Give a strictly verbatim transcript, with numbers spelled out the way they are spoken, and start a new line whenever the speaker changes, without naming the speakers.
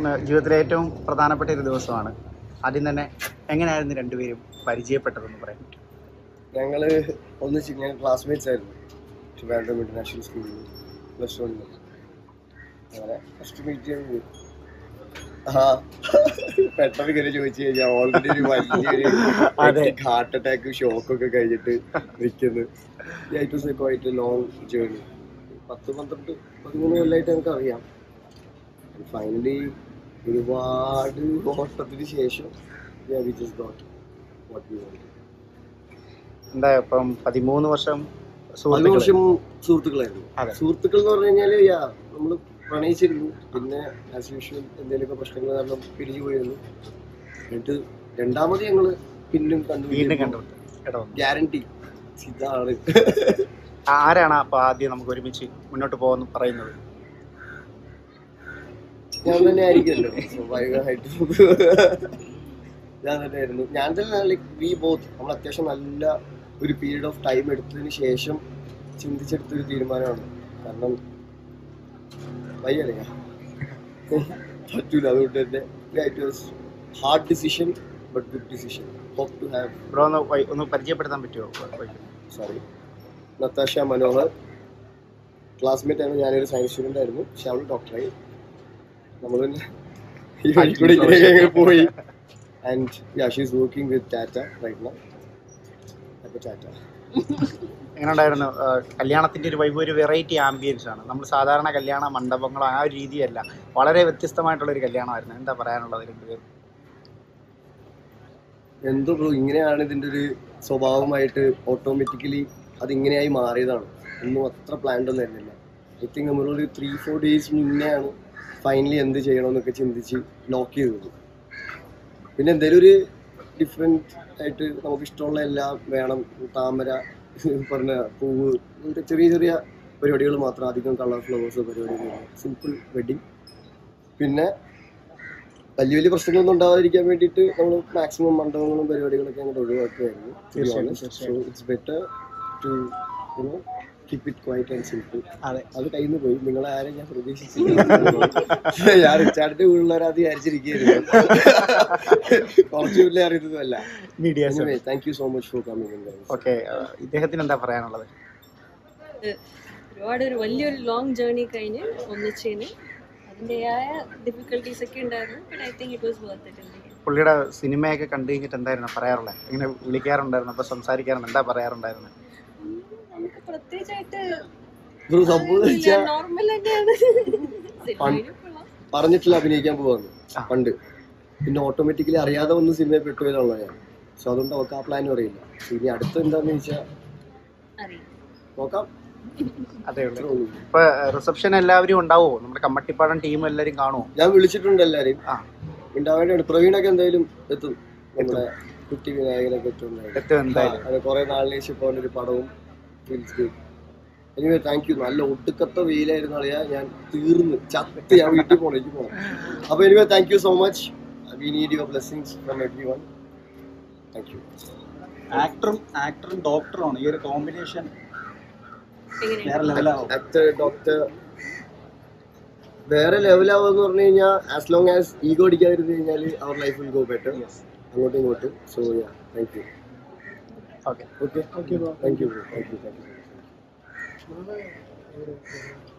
ജീവിതത്തിലെ ഏറ്റവും പ്രധാനപ്പെട്ട ഒരു ദിവസമാണ്. ആദ്യം തന്നെ എങ്ങനെയായിരുന്നു രണ്ടുപേരും പരിചയപ്പെട്ടതെന്ന് പറയാൻ പറ്റും?
ഞങ്ങൾ ഒന്നിച്ച് ഞാൻ ക്ലാസ്മേറ്റ്സ് ആയിരുന്നു ട്രിവാൻഡ്രം ഇന്റർനാഷണൽ സ്കൂളിൽ പ്ലസ് വണ്ണിൽ. അങ്ങനെ ഫസ്റ്റ് മീറ്റ് ചെയ്ത് ആ പെട്ടെന്ന് ഇങ്ങനെ ചോദിച്ചു കഴിഞ്ഞാൽ ഓൾറെഡി ഒരു വലിയൊരു ഹാർട്ട് അറ്റാക്ക് ഷോക്കൊക്കെ കഴിഞ്ഞിട്ട് നിൽക്കുന്നു. It was a quite long journey. പത്ത് പന്ത്രണ്ട് പതിമൂന്ന് കൊല്ലമായിട്ട് നമുക്ക് അറിയാം. ഫൈനലി ഒരുപാട് ഓട്ടത്തിന് ശേഷം we just got what we wanted.
എന്താ ഇപ്പം പതിമൂന്ന് വർഷം
പതിമൂന്ന് വർഷം സുഹൃത്തുക്കളായിരുന്നു. സുഹൃത്തുക്കൾ എന്ന് പറഞ്ഞു കഴിഞ്ഞാൽ യാ നമ്മൾ പ്രണയിച്ചിരുന്നു. പിന്നെ ആസ് യൂഷ്വൽ എന്തെങ്കിലുമൊക്കെ പ്രശ്നങ്ങൾ കാരണം പിരിഞ്ഞു പോയിരുന്നു. എന്നിട്ട് രണ്ടാമത് ഞങ്ങൾ പിന്നും കണ്ടു. ഗ്യാരണ്ടി ഇതാണ്.
ആരാണ് അപ്പൊ ആദ്യം നമുക്ക് ഒരുമിച്ച് മുന്നോട്ട് പോകുന്നു പറയുന്നത്?
ഞാൻ തന്നെ ആയിരിക്കുമല്ലോ സ്വാഭാവികമായിട്ട്. ഞാൻ തന്നെയായിരുന്നു. ഞാൻ തന്നെ ലൈക്ക് വി ബോത്ത് നമ്മൾ അത്യാവശ്യം നല്ല ഒരു പീരീഡ് ഓഫ് ടൈം എടുത്തതിന് ശേഷം ചിന്തിച്ചെടുത്തൊരു തീരുമാനമാണ്. കാരണം വയ്യല്ലേ പറ്റൂല. അതുകൊണ്ട് തന്നെ it was hard decision but good decision. Hope to have.
Bro ഒന്ന് പരിചയപ്പെടുത്താൻ പറ്റുമോ?
സോറി, നത്താഷ മനോഹർ ക്ലാസ്മേറ്റ് ആണ്. ഞാനൊരു സയൻസ് സ്റ്റുഡൻ്റ് ആയിരുന്നു. പക്ഷെ അവൾ ഡോക്ടറായി. നമ്മൾ തന്നെ ഈ വഴി കൂടെ ഇങ്ങനെ പോയി. And yeah she is working with Tata right now. അപ്പോൾ ടാറ്റ
എങ്ങനെ ഉണ്ടായിരുന്നു കല്യാണത്തിൻ്റെ ഒരു വൈബ്? ഒരു വെറൈറ്റി ആംബിയൻസ് ആണ്. നമ്മൾ സാധാരണ കല്യാണ മണ്ഡപങ്ങളോ ആ ഒരു രീതിയല്ല, വളരെ വ്യത്യസ്തമായിട്ടുള്ളൊരു കല്യാണമായിരുന്നു. എന്താ പറയാനുള്ളത് രണ്ടുപേരും?
എന്തോ ബ്രോ, ഇങ്ങനെയാണ് ഇതിൻ്റെ ഒരു സ്വഭാവമായിട്ട് ഓട്ടോമാറ്റിക്കലി അതിങ്ങനെയായി മാറിയതാണ്. ഒന്നും അത്ര പ്ലാൻഡ് ഒന്നും ആയിരുന്നില്ല. ഐ തിങ്ക് നമ്മളൊരു ത്രീ ഫോർ ഡേയ്സ് മുന്നെയാണ് ഫൈനലി എന്ത് ചെയ്യണമെന്നൊക്കെ ചിന്തിച്ച് ലോക്ക് ചെയ്തത്. പിന്നെ എന്തെങ്കിലും ഒരു ഡിഫറെൻറ്റ് ആയിട്ട് നമുക്ക് ഇഷ്ടമുള്ള എല്ലാം വേണം. താമര പറഞ്ഞ പൂവ്, ഇങ്ങനത്തെ ചെറിയ ചെറിയ പരിപാടികൾ മാത്രം. അധികം കളർ ഫ്ലവേഴ്സ് പരിപാടികൾ, സിമ്പിൾ വെഡിങ്. പിന്നെ വലിയ വലിയ പ്രശ്നങ്ങളൊന്നും ഉണ്ടാവാതിരിക്കാൻ വേണ്ടിയിട്ട് നമ്മൾ മാക്സിമം മണ്ഡപങ്ങളും പരിപാടികളൊക്കെ അങ്ങോട്ട് ഒഴിവാക്കുകയായിരുന്നു. So it's better to you know keep it quiet and simple. അത് കയ്യിൽ നിന്ന് പോയി. നിങ്ങളെ ആരും ഞാൻ പ്രതീക്ഷിച്ചില്ല. ഞാൻ റിച്ചാർഡിന്റെ വീട്ടിലൊരാത് വിചാരിച്ചിരിക്കുന്നു. കുറച്ച് വലിയ അറിയുന്നതല്ല. Thank you so much for coming.
Okay, ഇദ്ദേഹത്തിന് എന്താ പറയാനുള്ളത്?
ഒരുപാട് ഒരു വലിയൊരു ലോങ് ജേർണി കഴിഞ്ഞ് ഒന്നിച്ചതിന് അതിൻ്റെതായ ഡിഫിക്കൽട്ടീസ് ഒക്കെ ഉണ്ടായിരുന്നു. But I think it was worth it.
പുള്ളിയുടെ സിനിമയൊക്കെ കണ്ടു കഴിഞ്ഞിട്ട് എന്തായിരുന്നു പറയാറുള്ളത്? ഇങ്ങനെ വിളിക്കാറുണ്ടായിരുന്നു, അപ്പോൾ സംസാരിക്കാറുണ്ട്, എന്താ പറയാറുണ്ടായിരുന്നു?
പറഞ്ഞിട്ടില്ല അഭിനയിക്കാൻ പോവാന്ന് പണ്ട്. പിന്നെ ഓട്ടോമാറ്റിക്കലി അറിയാതെ ഒന്ന് സിനിമയിൽ പെട്ടുപോയതുള്ള ഞാൻ. സോ അതുകൊണ്ട് അവർക്ക് ആ പ്ലാനും അറിയില്ല. ഇനി അടുത്ത് എന്താന്ന് ചോദിച്ചാൽ നോക്കാം.
അതെ ഉള്ളൂ. ഇപ്പൊ റിസപ്ഷൻ എല്ലാവരും ഉണ്ടാവുമോ? നമ്മുടെ കമ്മട്ടിപ്പാടം ടീം എല്ലാവരും കാണുമോ?
ഞാൻ വിളിച്ചിട്ടുണ്ട് എല്ലാവരെയും. ഉണ്ടാവേണ്ടതാണ്. പ്രവീണൊക്കെ എന്തായാലും എത്തും. നമ്മുടെ കുട്ടി വിനായകനൊക്കെ എത്തും. അത് കുറെ നാളിന് ശേഷം ഇപ്പോൾ ഒരു പടവും. Anyway thank you. നല്ല ഒടുക്കത്തെ വെയിലായിരുന്നു അറിയാ. ഞാൻ തീർന്ന് ചത്ത് ഞാൻ വീട്ടിൽ പോകണം, എനിക്ക് പോകണം. അപ്പോൾ anyway thank you so much. We need your blessings from everyone. Thank you.
ആക്ടറും ആക്ടറും ഡോക്ടറുമാണ് ഈ ഒരു കോമ്പിനേഷൻ.
ആക്ടർ ഡോക്ടർ വേറെ ലെവലാവെന്ന് പറഞ്ഞു കഴിഞ്ഞാൽ ആസ് ലോങ് ആസ് ഈഗോ അടിക്കാതിരുന്നു കഴിഞ്ഞാൽ അവർ ലൈഫ് വിൽ ഗോ ബെറ്റർ. അങ്ങോട്ടും ഇങ്ങോട്ടും. So ya thank you.
Okay
okay thank you thank you thank you thank U.